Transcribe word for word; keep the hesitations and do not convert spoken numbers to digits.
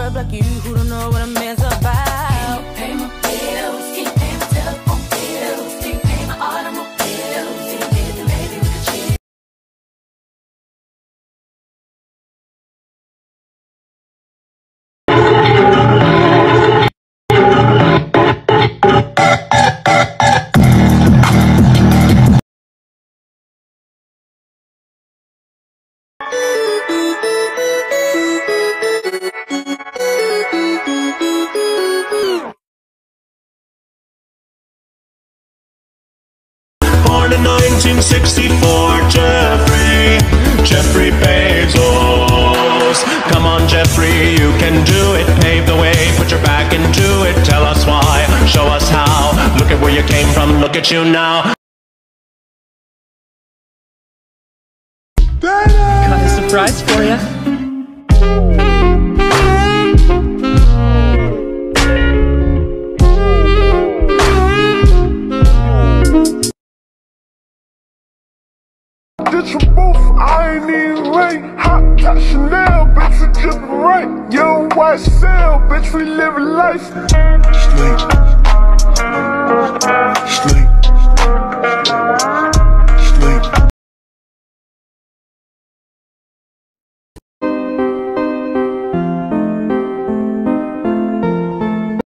up like you who don't know what a man's about. Pay my bills, keep paying my telephone bills, keep paying my automobiles, keep paying maybe we could chill. Born in nineteen sixty-four, Jeffrey, Jeffrey Bezos. Come on, Jeffrey, you can do it. Pave the way, put your back into it. Tell us why, show us how. Look at where you came from, look at you now. Got a surprise for you. Get your booth, I ain't even right. Hot top Chanel, bitch, we drippin' right. Young white cell, bitch, we living life. Sleep. Sleep.